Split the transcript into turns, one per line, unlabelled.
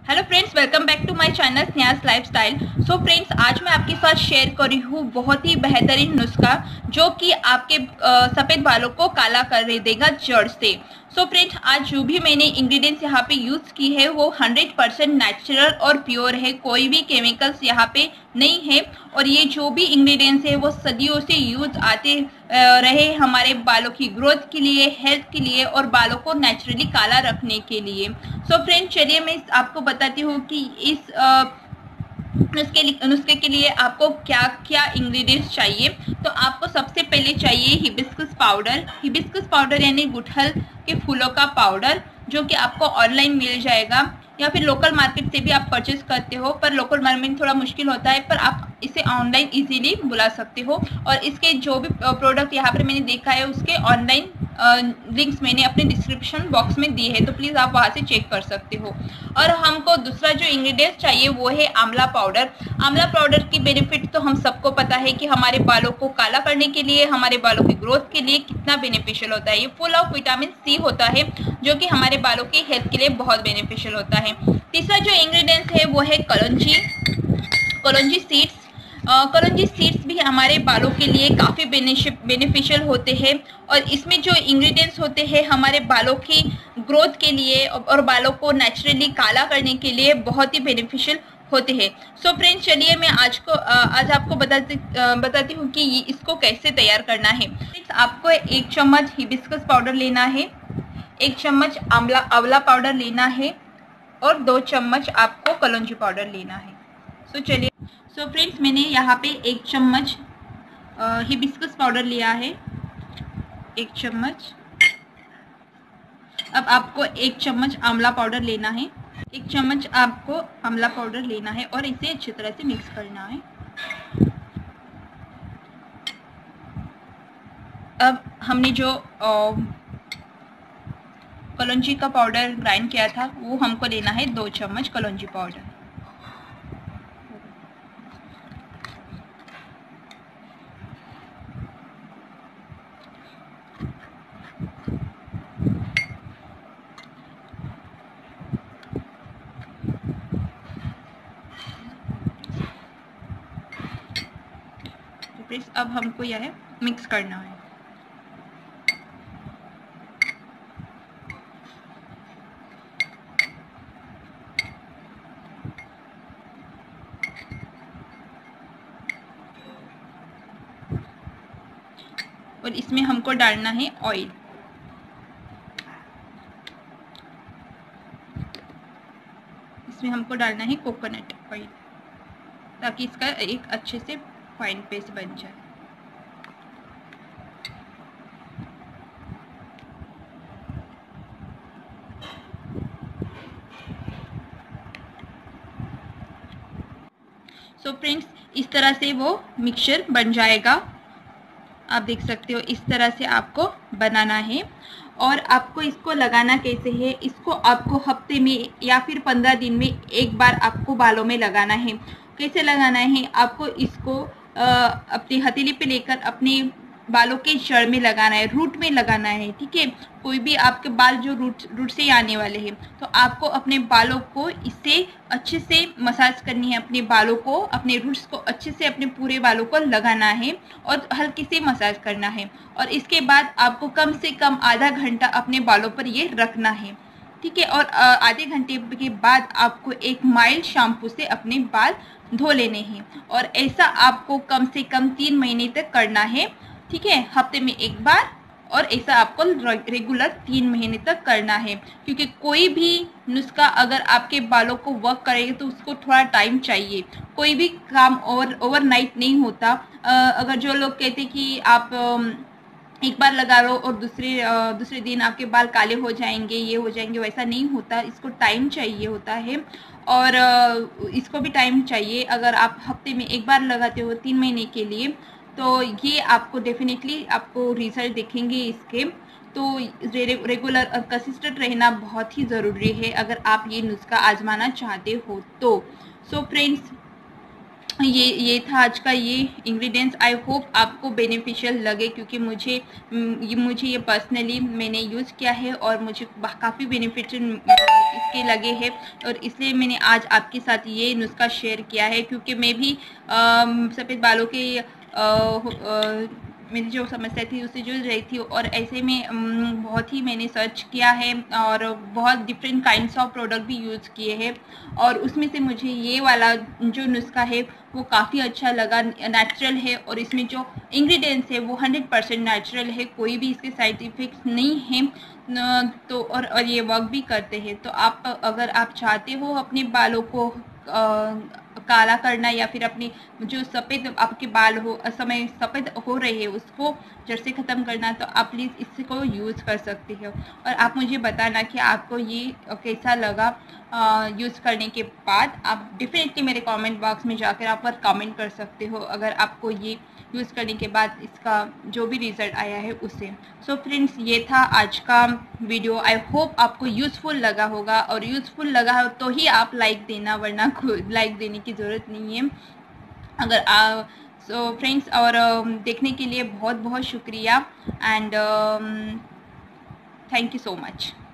Hello friends, welcome back to my channel Sneha's lifestyle. So friends, आज मैं आपके साथ शेयर कर रही हूँ बहुत ही बेहतरीन नुस्खा जो कि आपके सफ़ेद बालों को काला कर देगा जड़ से। सो फ्रेंड्स, आज जो भी मैंने इंग्रेडिएंट्स यहाँ पे यूज़ की है वो 100% नेचुरल और प्योर है। कोई भी केमिकल्स यहाँ पे नहीं है और ये जो भी इंग्रेडिएंट्स है वो सदियों से यूज आते रहे हमारे बालों की ग्रोथ के लिए, हेल्थ के लिए और बालों को नेचुरली काला रखने के लिए। सो फ्रेंड, चलिए मैं आपको बताती हूँ कि इस नुस्खे के लिए आपको क्या क्या इंग्रेडिएंट्स चाहिए। तो आपको सबसे पहले चाहिए हिबिस्कस पाउडर। हिबिस्कस पाउडर यानी गुड़हल के फूलों का पाउडर, जो कि आपको ऑनलाइन मिल जाएगा या फिर लोकल मार्केट से भी आप परचेज करते हो, पर लोकल मार्केट में थोड़ा मुश्किल होता है, पर आप इसे ऑनलाइन इजीली बुला सकते हो। और इसके जो भी प्रोडक्ट यहाँ पर मैंने देखा है उसके ऑनलाइन लिंक्स मैंने अपने डिस्क्रिप्शन बॉक्स में दिए हैं, तो प्लीज़ आप वहाँ से चेक कर सकते हो। और हमको दूसरा जो इंग्रेडिएंट चाहिए वो है आंवला पाउडर। आंवला पाउडर की बेनिफिट तो हम सबको पता है कि हमारे बालों को काला करने के लिए, हमारे बालों की ग्रोथ के लिए कितना बेनिफिशियल होता है। ये फुल ऑफ विटामिन सी होता है जो कि हमारे बालों की हेल्थ के लिए बहुत बेनिफिशियल होता है। तीसरा जो इंग्रेडिएंट है वो है कलौंजी। कलौंजी सीड्स। कलौंजी सीड्स भी हमारे बालों के लिए काफ़ी बेनिफिशियल होते हैं और इसमें जो इंग्रेडिएंट्स होते हैं हमारे बालों की ग्रोथ के लिए और बालों को नेचुरली काला करने के लिए बहुत ही बेनिफिशियल होते हैं। सो फ्रेंड्स, चलिए मैं आज आपको बताती हूँ कि इसको कैसे तैयार करना है। आपको 1 चम्मच हिबिस्कस पाउडर लेना है, 1 चम्मच आंवला पाउडर लेना है और 2 चम्मच आपको कलौंजी पाउडर लेना है। सो फ्रेंड्स, मैंने यहाँ पे 1 चम्मच हिबिस्कस पाउडर लिया है, 1 चम्मच। अब आपको 1 चम्मच आंवला पाउडर लेना है, 1 चम्मच आपको आंवला पाउडर लेना है और इसे अच्छी तरह से मिक्स करना है। अब हमने जो कलौंजी का पाउडर ग्राइंड किया था वो हमको लेना है 2 चम्मच कलौंजी पाउडर। अब हमको यह मिक्स करना है। और इसमें हमको डालना है ऑयल। इसमें हमको डालना है कोकोनट ऑयल ताकि इसका एक अच्छे से फाइन पेस्ट बन जाए। सो फ्रेंड्स, इस तरह से वो मिक्सचर बन जाएगा। आप देख सकते हो इस तरह से आपको बनाना है। और आपको इसको लगाना कैसे है, इसको आपको हफ्ते में या फिर 15 दिन में एक बार आपको बालों में लगाना है। कैसे लगाना है, आपको इसको अपनी हथेली पे लेकर अपने बालों के जड़ में लगाना है, रूट में लगाना है। ठीक है, कोई भी आपके बाल जो रूट से आने वाले हैं तो आपको अपने बालों को इससे अच्छे से मसाज करनी है। अपने बालों को, अपने रूट्स को अच्छे से अपने पूरे बालों को लगाना है और हल्के से मसाज करना है। और इसके बाद आपको कम से कम आधा घंटा अपने बालों पर ये रखना है। ठीक है, और आधे घंटे के बाद आपको एक माइल्ड शैम्पू से अपने बाल धो लेने हैं और ऐसा आपको कम से कम 3 महीने तक करना है। ठीक है, हफ्ते में एक बार, और ऐसा आपको रेगुलर 3 महीने तक करना है। क्योंकि कोई भी नुस्खा अगर आपके बालों को वर्क करेगा तो उसको थोड़ा टाइम चाहिए। कोई भी काम ओवरनाइट नहीं होता। अगर जो लोग कहते कि आप एक बार लगा लो और दूसरे दिन आपके बाल काले हो जाएंगे, ये हो जाएंगे, वैसा नहीं होता। इसको टाइम चाहिए होता है और इसको भी टाइम चाहिए। अगर आप हफ्ते में एक बार लगाते हो 3 महीने के लिए तो ये आपको डेफिनेटली आपको रिजल्ट दिखेंगे इसके। तो रेगुलर और कंसिस्टेंट रहना बहुत ही ज़रूरी है अगर आप ये नुस्खा आजमाना चाहते हो तो। सो फ्रेंड्स, ये था आज का ये इंग्रेडिएंट्स। आई होप आपको बेनिफिशियल लगे, क्योंकि मुझे ये पर्सनली मैंने यूज़ किया है और मुझे काफ़ी बेनिफिशियल इसके लगे हैं, और इसलिए मैंने आज आपके साथ ये नुस्खा शेयर किया है। क्योंकि मैं भी सफ़ेद बालों के मेरी जो समस्या थी उससे जूझ रही थी, और ऐसे में बहुत ही मैंने सर्च किया है और बहुत डिफरेंट काइंड्स ऑफ प्रोडक्ट भी यूज़ किए हैं, और उसमें से मुझे ये वाला जो नुस्खा है वो काफ़ी अच्छा लगा। नेचुरल है और इसमें जो इंग्रेडिएंट्स है वो 100% नेचुरल है, कोई भी इसके साइड इफ़ेक्ट्स नहीं है। तो और ये वर्क भी करते हैं। तो आप अगर आप चाहते हो अपने बालों को काला करना, या फिर अपनी जो सफ़ेद आपके बाल हो समय सफ़ेद हो रहे हैं उसको जड़ से ख़त्म करना, तो आप प्लीज़ इसको यूज़ कर सकते हो। और आप मुझे बताना कि आपको ये कैसा लगा यूज़ करने के बाद। आप डेफिनेटली मेरे कमेंट बॉक्स में जाकर आप पर कमेंट कर सकते हो अगर आपको ये यूज़ करने के बाद इसका जो भी रिज़ल्ट आया है उससे। सो फ्रेंड्स, ये था आज का वीडियो। आई होप आपको यूज़फुल लगा होगा, और यूज़फुल लगा हो तो ही आप लाइक देना, वरना लाइक देने की ज़रूरत नहीं है। अगर सो फ्रेंड्स, और देखने के लिए बहुत बहुत शुक्रिया, and thank you so much.